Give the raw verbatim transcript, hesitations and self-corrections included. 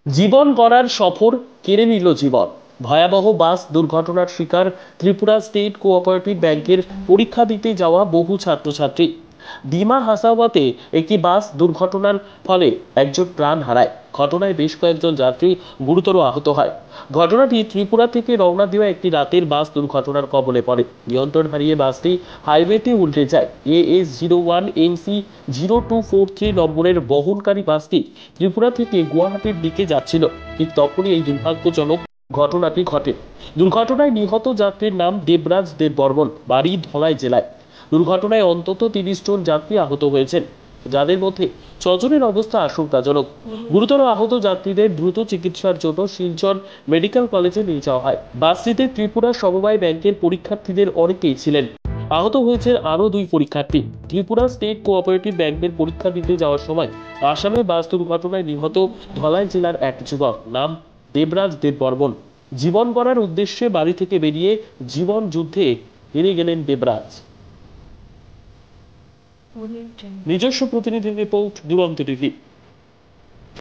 জীবন গড়ার সফর কেড়ে নিল জীবন। ভয়াবহ বাস দুর্ঘটনার শিকার ত্রিপুরা স্টেট কোঅপারেটিভ ব্যাংকের পরীক্ষা দিতে যাওয়া বহু ছাত্রছাত্রী। ডিমা হাসাওয়াতে একটি বাস দুর্ঘটনার ফলে একজন প্রাণ হারায়। ঘটনায় বেশ কয়েকজন যাত্রী গুরুতর আহত হয়। ঘটনাটি ত্রিপুরা থেকে রওনা দেওয়া একটি রাতের বাস দুর্ঘটনার কবলে পড়ে। নিয়ন্ত্রণ হারিয়ে বাসটি হাইওয়েতে উল্টে যায়। A S zero one N C zero two four three নম্বরের বহনকারী বাসটি ত্রিপুরা থেকে গুয়াহাটির দিকে যাচ্ছিল। ঠিক তখনই এই দুর্ভাগ্যজনক ঘটনাটি ঘটে। দুর্ঘটনায় নিহত যাত্রীর নাম দেবরাজ দেববর্মন, বাড়ি ধলাই জেলায়। দুর্ঘটনায় অন্তত তিরিশ জন যাত্রী আহত হয়েছেন, যাদের মধ্যে ছজনের অবস্থা আশঙ্কাজনক। গুরুতর আহত যাত্রীদের দ্রুত চিকিৎসার জন্য শিলচর মেডিকেল কলেজে নিয়ে যাওয়া হয়। বাসটিতে ত্রিপুরা সমবায় ব্যাংকের পরীক্ষার্থীদের অনেকেই ছিলেন। আহত হয়েছেন আরও দুই পরীক্ষার্থী। ত্রিপুরা স্টেট কোঅপারেটিভ ব্যাংকের পরীক্ষা দিতে যাওয়ার সময় আসামে বাস দুর্ঘটনায় নিহত ধলাই জেলার এক যুবক, নাম দেবরাজ দেববর্মন। জীবন গড়ার উদ্দেশ্যে বাড়ি থেকে বেরিয়ে জীবন যুদ্ধে হেরে গেলেন দেবরাজ। নিজস্ব প্রতিনিধি রিপোর্ট, দুরন্ত টিভি।